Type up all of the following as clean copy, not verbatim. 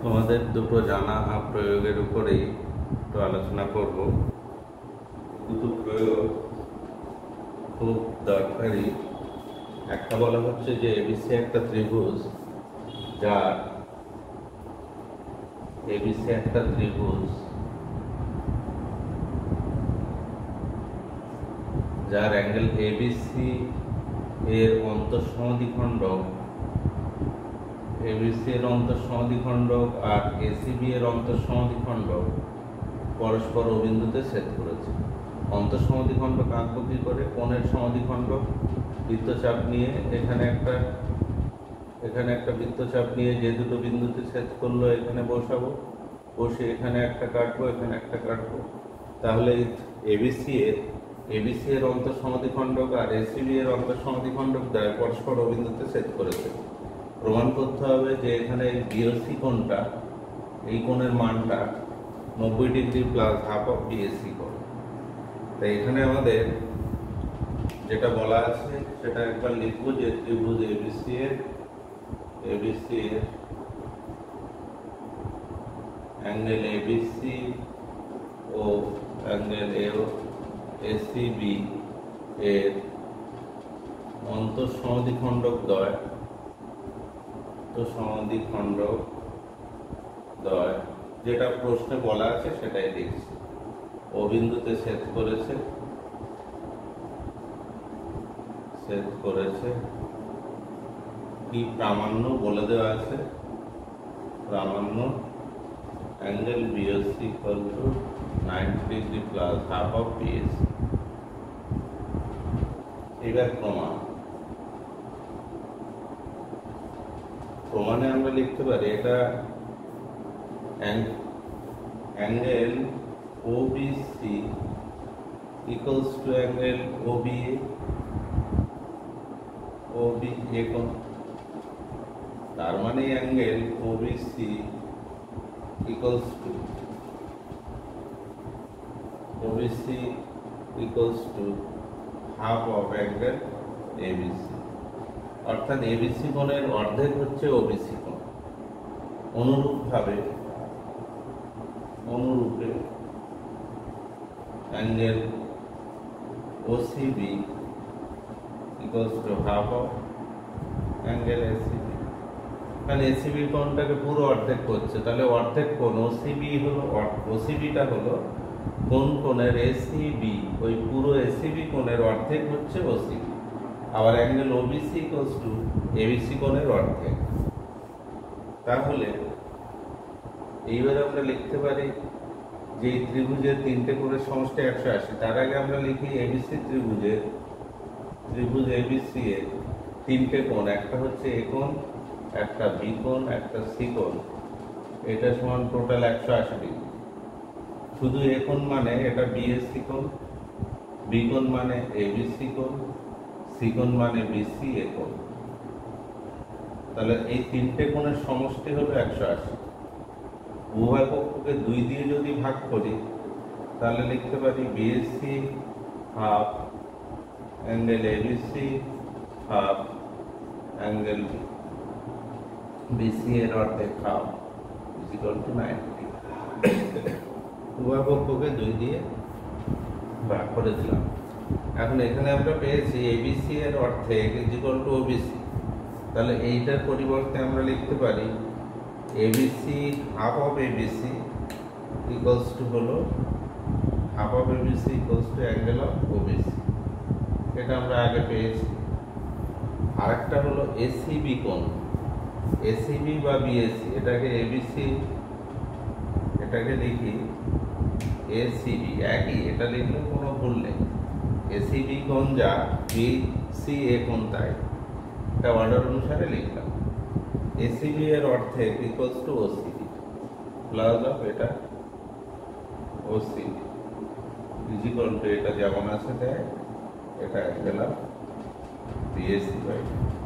তোমাদের দুটো জানা প্রয়োগের উপরেই একটু আলোচনা করব। দুটো প্রয়োগ খুব দরকারি। একটা বলা হচ্ছে যে এবিসি একটা ত্রিভুজ, যার এবিসি একটা ত্রিভুজ যার অ্যাঙ্গেল এবিসি এর অন্তঃসমদ্বিখণ্ডক এবিসি এর অন্তঃসমদ্বিখণ্ডক আর এসিবি এর অন্তঃসমদ্বিখণ্ডক পরস্পর ও বিন্দুতে ছেদ করেছে। অন্তঃসমদ্বিখণ্ডক আঁকবো কি করে? কোণের সমদ্বিখণ্ডক বৃত্তচাপ নিয়ে এখানে একটা বৃত্তচাপ নিয়ে যে দুটো বিন্দুতে ছেদ করলো এখানে বসাবো, বসে এখানে একটা কাটবো, এখানে একটা কাটবো। তাহলে এবিসি এর অন্তঃসমদ্বিখণ্ডক আর এসিবি এর অন্তঃসমদ্বিখণ্ডক দ্বারা পরস্পর ও বিন্দুতে ছেদ করেছে। প্রমাণ করতে হবে যে এখানে বিওসি কোণটা, এই কোণের মানটা 90 degree plus half of BAC কোণ। তাই এখানে আমাদের যেটা বলা আছে সেটা একবার লিখবো যে ত্রিভুজ এবিসি এর অ্যাঙ্গেল এবিসি ও অ্যাঙ্গেল এসিবি এর অন্তঃসমদ্বিখণ্ডক দ্বয় যেটা প্রশ্নে বলা আছে সেটাই লিখছি। ও বিন্দুতে ছেদ করেছে কি প্রামাণ্য বলে দেওয়া আছে। প্রামাণ্য angle BOC equal to 90 degree plus half of BAC. এবার প্রমাণে আমরা লিখতে পারি এটা angle OBC equals to angle OBA কোণ। তার মানে angle OBC equals to half of angle ABC, অর্থাৎ এবিসি কোণের অর্ধেক হচ্ছে ওবিসি কোণ। অনুরূপে angle OCB equals to half of angle ACB. তাহলে এসিবি কোণটাকে পুরো অর্ধেক করছে, তাহলে অর্ধেক কোণ ওসিবিটা হলো কোন কোণের এসিবি, ওই পুরো এসিবি কোণের অর্ধেক হচ্ছে ওসিবি। আবার angle OBC equals to ABC কোণের অর্ধেক। তাহলে এইবার আমরা লিখতে পারি যে এই ত্রিভুজের তিনটে কোণের সমষ্টি 180। তার আগে আমরা লিখি এবিসি ত্রিভুজ এবিসি এর তিনটে কোণ, একটা হচ্ছে এ কোণ, একটা বি কোণ, একটা সি কোণ। এটা সমান টোটাল 180 ডিগ্রি। শুধু এ কোণ মানে এটা বিএসসি কোণ, বি কোণ মানে এবিসি কোণ, সি কোণ মানে বিসি এ কোণ। তাহলে এই তিনটে কোণের সমষ্টি হলো 180। উভয় পক্ষকে 2 দিয়ে যদি ভাগ করি তাহলে লিখতে পারি BSC half angle ABC half angle BC এর অর্ধেক হাফ ইকুয়াল টু 90। উভয় পক্ষকে 2 দিয়ে ভাগ করে দিলাম। এখন এখানে আমরা পেয়েছি এবিসি এর অর্ধেক ইকুয়াল টু ওবিসি। তাহলে এইটার পরিবর্তে আমরা লিখতে পারি ABC half of ABC equals to হলো half of ABC equals to angle of OBC. এটা আমরা আগে পেয়েছি। আরেকটা হলো এসিবি কোণ, এসিবি বা বিএসি, এটাকে এবিসি, এটাকে লিখি এসিবি, একই, এটা লিখলে কোনো ভুল নেই। এসিবি কোণ যা বিসি এ কোণ তাই, এটা অর্ডার অনুসারে লিখলাম। এসিবি এর অর্ধেক equals to OCB plus of এটা ওসিবি ইকুয়াল টু এটা যেমন আছে তাই এটা অ্যাঙ্গেল অফ বিএসি বাই।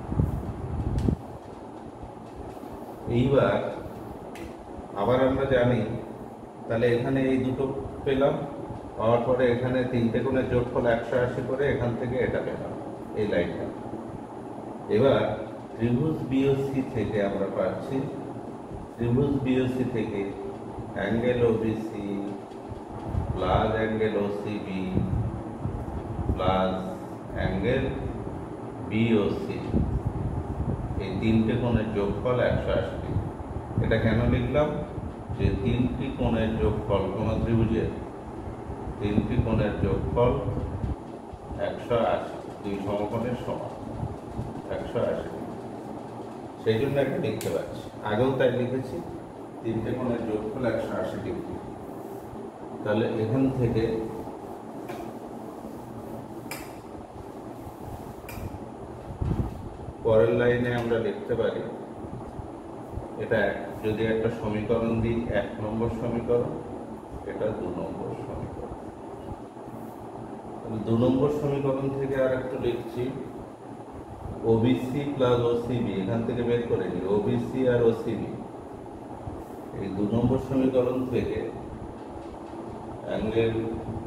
এইবার আবার আমরা জানি, তাহলে এখানে এই দুটো পেলাম, পাওয়ার পরে এখানে তিনটে কোণের যোগফল 180 করে এখান থেকে এটা পেলাম, এই লাইনটা। এবার ত্রিভুজ বিওসি থেকে আমরা পাচ্ছি ত্রিভুজ বিওসি থেকে angle OBC plus angle OCB plus angle BOC, এই তিনটে কোণের যোগফল 180 ডিগ্রি। এটা কেন লিখলাম? যে তিনটি কোণের যোগফল কোনো ত্রিভুজের তিনটি কোণের যোগফল 180, দুই সমকোণের সমান 180 ডিগ্রি। সেই জন্য একটা লিখতে পারছি, আগেও তাই লিখেছি, তিনটে কোণের যোগফল 180 ডিগ্রি। তাহলে এখান থেকে পরের লাইনে আমরা লিখতে পারি, এটা যদি একটা সমীকরণ দিই 1 নম্বর সমীকরণ, এটা 2 নম্বর সমীকরণ। 2 নম্বর সমীকরণ থেকে আর একটু লিখছি, ওবিসি প্লাস ওসিবি, এখান থেকে বের করে নিই ওবিসি আর ওসিবি। এই 2 নম্বর সমীকরণ থেকে angle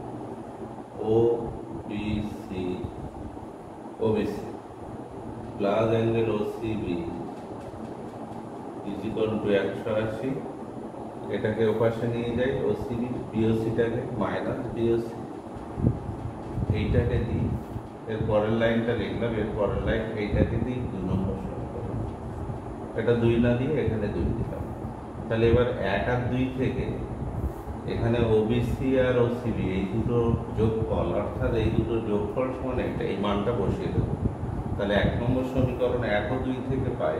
OBC OBC plus angle OCB equal to 180, এটাকে ওপাশে নিয়ে যাই, ওসিবি বিওসিটাকে মাইনাস বিওসি, এইটাকে দিই, এর পরের লাইনটা লিখলাম, এর পরের লাইন এইটাকে দিই 2 নম্বর সমীকরণ, এটা 2 না দিয়ে এখানে 2 দিলাম। তাহলে এবার 1 আর 2 থেকে এখানে ওবিসি আর ওসিবি এই দুটো যোগফল, অর্থাৎ এই দুটো যোগফল সমান একটা, এই মানটা বসিয়ে দেবো। তাহলে 1 নম্বর সমীকরণ 1 ও 2 থেকে পাই,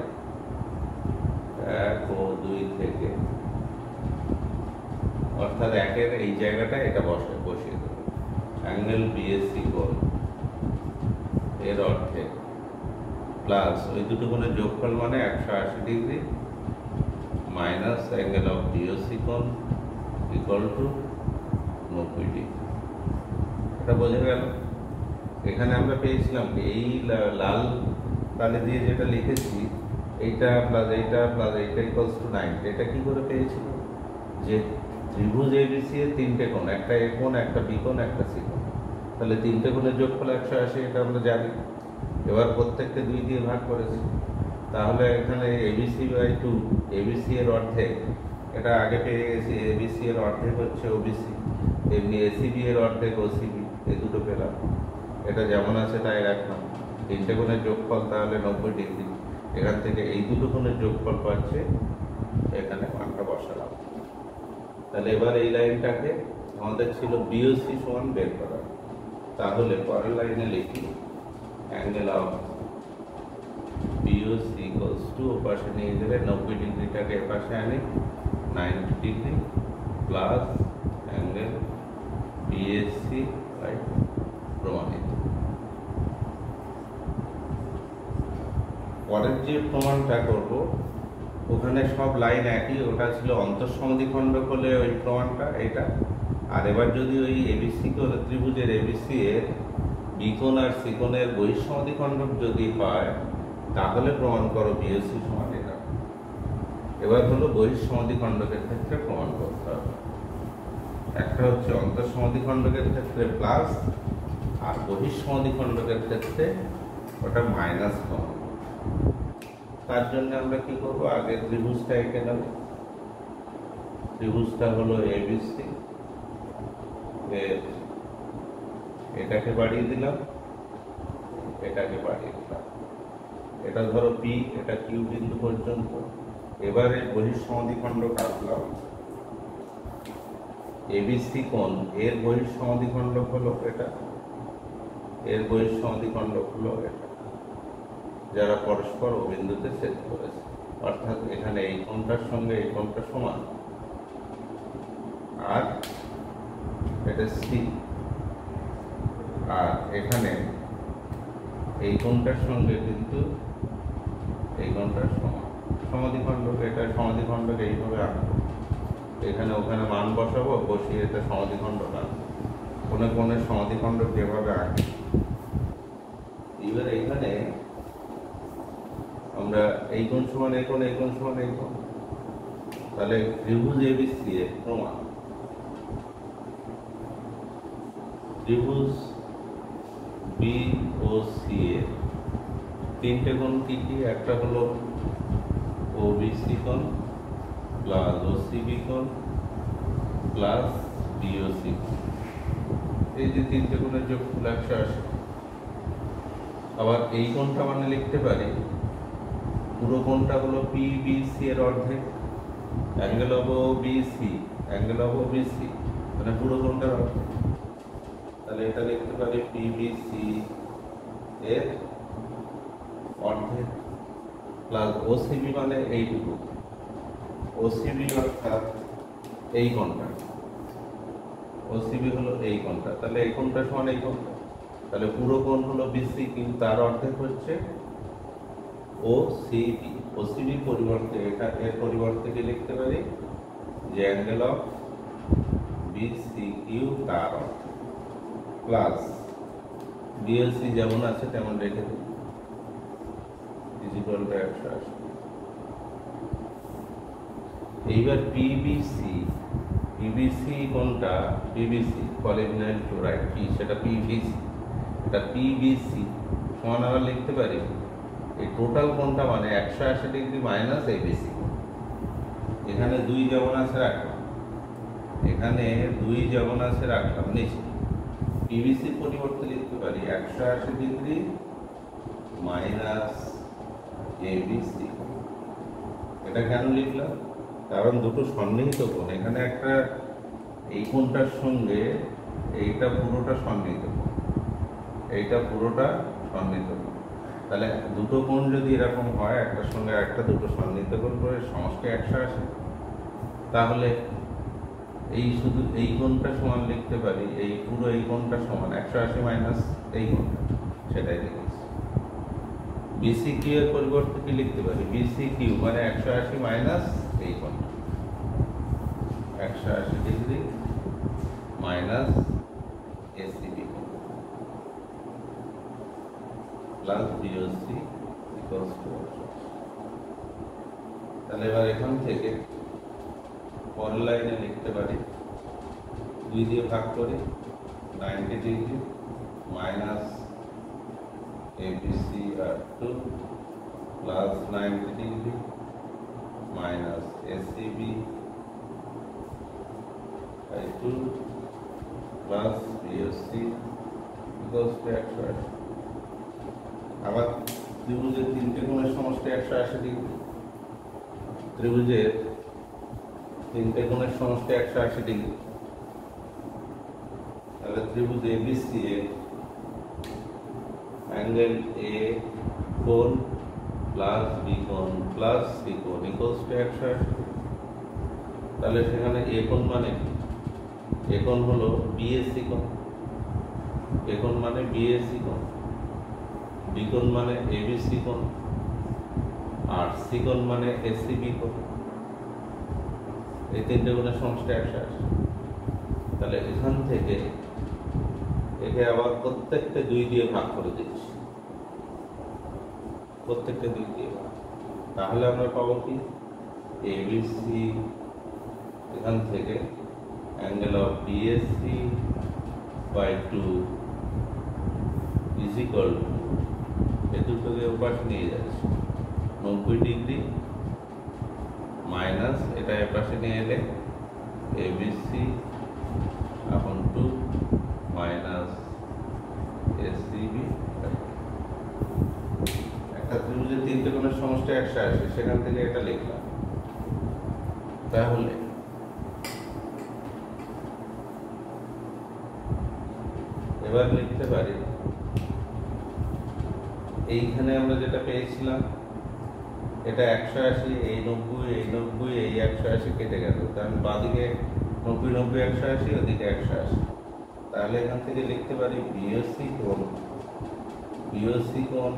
1 ও 2 থেকে, অর্থাৎ 1 এর এই জায়গাটা এটা বসিয়ে দেবো, অ্যাঙ্গেল বিএসি কোণ এর অর্থে প্লাস ওই দুটো কোণের যোগফল মানে 180 degree minus angle of BOC কোণ ইকুয়াল টু 90 ডিগ্রি। এটা বোঝা গেল? এখানে আমরা পেয়েছিলাম এই লাল কালি দিয়ে যেটা লিখেছি, এইটা প্লাস এইটা প্লাস এইটা ইকুয়ালস টু 90, এটা কি করে পেয়েছিলাম? যে ত্রিভুজ এবিসি এর তিনটে কোণ, একটা এ কোণ, একটা বি কোণ, একটা সি কোণ, তাহলে তিনটে কোণের যোগফল 180, এটা আমরা জানি। এবার প্রত্যেককে 2 দিয়ে ভাগ করেছি, তাহলে এখানে এবিসি বাই 2, এবিসি এর অর্ধেক, এটা আগে পেয়ে গেছি, এবিসি এর অর্ধেক হচ্ছে ওবিসি, এমনি এসিবি এর অর্ধেক ওসিবি, এই দুটো পেলাম। এটা যেমন আছে তাই রাখলাম, তিনটে কোণের যোগফল তাহলে 90 ডিগ্রি, এখান থেকে এই দুটো কোণের যোগফল পাচ্ছে, এখানে মানটা বসালাম। তাহলে এবার এই লাইনটাকে আমাদের ছিল বিওসি সমান বের করা, তাহলে পরের লাইনে লিখি angle of BOC equals to, ওপাশে নিয়ে গেলে 90 ডিগ্রিটাকে এপাশে আনি, 90 degree plus angle BAC by প্রমাণিত। পরের যে প্রমাণটা করব ওখানে সব লাইন একই, ওটা ছিল অন্তঃসমদ্বিখণ্ডক হলে ওই প্রমাণটা এটা। আর এবার যদি ওই এবিসি ত্রিভুজের এবিসি এর বি কোণ আর সি কোণের বহিঃসমদ্বিখণ্ডক যদি হয়, তাহলে প্রমাণ করো বিওসি সমান এটা। এবার হলো বহিঃসমদ্বিখণ্ডকের ক্ষেত্রে প্রমাণ করতে হবে, একটা হচ্ছে অন্তঃসমদ্বিখণ্ডকের ক্ষেত্রে প্লাস, আর বহিঃসমদ্বিখণ্ডকের ক্ষেত্রে ওটা মাইনাস প্রমাণ। তার জন্য আমরা কি করবো, আগে ত্রিভুজটা এঁকে নেব। ত্রিভুজটা হলো এবিসি, এটাকে বাড়িয়ে দিলাম, এটাকে বাড়িয়ে দিলাম, এটা ধরো পি, এটা কিউ বিন্দু পর্যন্ত। এবারে বহিঃসমদ্বিখণ্ডক আঁকলাম, এবিসি কোণ এর বহিঃসমদ্বিখণ্ডক হলো এটা, এর বহিঃসমদ্বিখণ্ডক হলো এটা, যারা পরস্পর ও বিন্দুতে ছেদ করেছে, অর্থাৎ এখানে এই কোণটার সঙ্গে এই কোণটা সমান, আর এটা সি, আর এখানে এই কোণটার সঙ্গে কিন্তু এই কোণটার সমান। সমদ্বিখণ্ডক, এটা সমদ্বিখণ্ডক এইভাবে আঁকবো, এখানে ওখানে মান বসাবো, বসিয়ে এটা সমদ্বিখণ্ডক আঁকবো, কোনো কোণের সমদ্বিখণ্ডক যেভাবে আঁকি। এবার এইখানে আমরা এই কোণ সমান এই কোণ, এই কোণ সমান এই কোণ, তাহলে ত্রিভুজ এবিসি এর প্রমাণ, ত্রিভুজ বি ও সি এর তিনটে কোণ কি কি? একটা হলো ওবিসি কোণ, প্লাস ওসিবি কোণ প্লাস বিওসি, এই যে তিনটে কোণের যোগফল 180। আবার এই কোণটা মানে লিখতে পারি পুরো কোণটা হলো পিবিসি এর অর্ধেক, angle of OBC, angle of OBC মানে পুরো কোণটার অর্ধেক। তাহলে এটা লিখতে পারি পিবিসি এর অর্ধেক প্লাস ওসিবি মানে এইটুকু, ওসিবি অর্থাৎ এই কোণটা, ওসিবি হলো এই কোণটা। তাহলে এই কোণটা সমান এই কোণটা, তাহলে পুরো কোণ হলো বিসি, কিন্তু তার অর্ধেক হচ্ছে ওসিবি। ওসিবির পরিবর্তে এটা এর পরিবর্তে কি লিখতে পারি যে অ্যাঙ্গেল অফ বিসি কিউ তার অর্ধেক প্লাস বিএলসি যেমন আছে তেমন রেখে দিই ইকুয়াল টু 180। এইবার পিবিসি, পিবিসি কোনটা? পিবিসি পলিভিনাইল ক্লোরাইড কি সেটা পিবিসি, এটা পিবিসি সমান আমরা লিখতে পারি এই টোটাল কোনটা মানে 180 ডিগ্রি মাইনাস এবিসি। এখানে 2 যেমন আছে রাখলাম, এখানে 2 যেমন আছে রাখলাম নিচে। পিবিসির পরিবর্তে লিখতে পারি 180 ডিগ্রি মাইনাস এবিসি। এটা কেন লিখলাম? কারণ দুটো সন্নিহিত কোণ, এখানে একটা এই কোণটার সঙ্গে এইটা পুরোটা সন্নিহিত কোণ, এইটা পুরোটা সন্নিহিত কোণ। তাহলে দুটো কোণ যদি এরকম হয় একটার সঙ্গে একটা দুটো সন্নিহিত কোণ করে সমষ্টি 180, তাহলে এই শুধু এই কোণটা সমান লিখতে পারি এই পুরো এই কোণটা সমান 180 মাইনাস এই কোণটা, সেটাই লিখেছি। বিসি কিউ এর পরিবর্তে কি লিখতে পারি? বিসি কিউ মানে 180 মাইনাস এই কোণটা, 180 degree minus ACB plus BOC equals to. তাহলে এবার এখান থেকে পরের লাইনে লিখতে পারি 2 দিয়ে ভাগ করি 90 ডিগ্রি মাইনাস এবিসি আর 2 plus 90 degree minus ACB by 2 plus BOC equals to 180। আবার ত্রিভুজের তিনটে কোণের সমষ্টি 180 ডিগ্রি, ত্রিভুজের তিনটে কোণের সমষ্টি 180 ডিগ্রি। তাহলে ত্রিভুজ এবিসি এর অ্যাঙ্গেল এ কোণ প্লাস বি কোণ প্লাস সি কোণ ইকুয়ালস টু 180। তাহলে সেখানে এ কোণ মানে কি? এ কোণ হলো বিএসি কোণ, এ কোণ মানে বিএসি কোণ, বি কোণ মানে এবিসি কোণ, আর সি কোণ মানে এসিবি কোণ। এই তিনটে কোণের সমষ্টি 180। তাহলে এখান থেকে একে আবার প্রত্যেকটা 2 দিয়ে ভাগ করে দিচ্ছি, প্রত্যেকটা 2 দিয়ে ভাগ। তাহলে আমরা পাবো কি এবিসি, এখান থেকে angle of BAC by 2 is equal to, এই দুটোকে ওপাশে নিয়ে যাচ্ছি 90 ডিগ্রি মাইনাস এটা এপাশে নিয়ে এলে এবিসি আপন 2 মাইনাস এসিবি। একটা ত্রিভুজের তিনটে কোণের সমষ্টি 180, সেখান থেকে এটা লিখলাম। তাহলে এবার লিখতে পারি এইখানে আমরা যেটা পেয়েছিলাম এটা 180, এই 90, এই 90, এই 180 কেটে গেল, কারণ বাঁদিকে 90 90 180, ওদিকে 180। তাহলে এখান থেকে লিখতে পারি বিওসি কোণ, বিওসি কোণ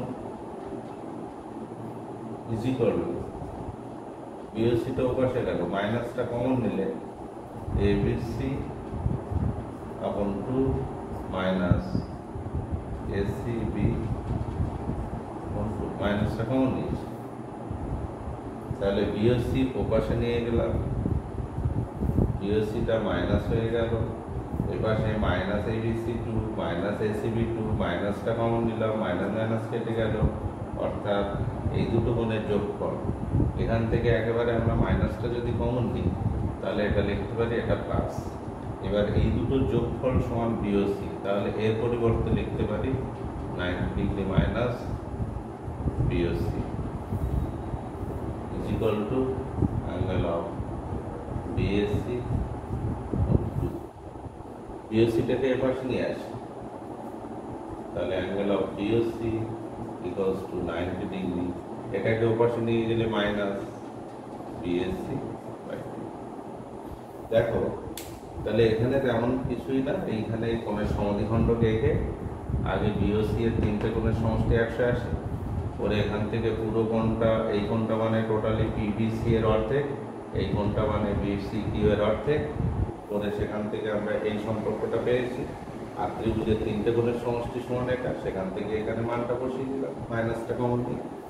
ইজ ইকুয়াল টু, বিওসিটা ওপাশে গেল মাইনাসটা কমন নিলে এবিসি আপন 2 মাইনাস এসিবি মাইনাসটা কমন নিয়েছি। তাহলে বিওসি ওপাশে নিয়ে গেলাম, বিওসিটা মাইনাস হয়ে গেল, এপাশে মাইনাস এবিসি 2 মাইনাস এসিবি 2 মাইনাসটা কমন নিলাম, মাইনাস মাইনাস কেটে গেল, অর্থাৎ এই দুটো কোণের যোগফল এখান থেকে একেবারে আমরা মাইনাসটা যদি কমন নিই তাহলে এটা লিখতে পারি এটা প্লাস। এবার এই দুটো যোগফল সমান বিওসি, তাহলে এর পরিবর্তে লিখতে পারি 90 degree minus BOC is equal to angle of BSC. বিওসিটাকে এ পাশে নিয়ে আসি, তাহলে angle of BOC equals to 90 degree, এটাকে ও পাশে নিয়ে গেলে মাইনাস বিএসসি বাই 2। দেখো তাহলে এখানে তেমন কিছুই না, এইখানে কোণের সমদ্বিখণ্ডকে এঁকে আগে বিওসি এর তিনটে কোণের সমষ্টি 180, পরে এখান থেকে পুরো কোণটা, এই কোণটা মানে টোটালি পিবিসি এর অর্ধেক, এই কোণটা মানে বিসি কিউ এর অর্ধেক, পরে সেখান থেকে আমরা এই সম্পর্কটা পেয়েছি। আর ত্রিভুজের তিনটে কোণের সমষ্টি সমান এটা, সেখান থেকে এখানে মানটা বসিয়ে দিলাম, মাইনাসটা কমন দিই।